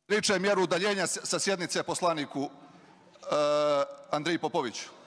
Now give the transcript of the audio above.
Riče mjeru udaljenja sa sjednice poslaniku Andriji Popoviću.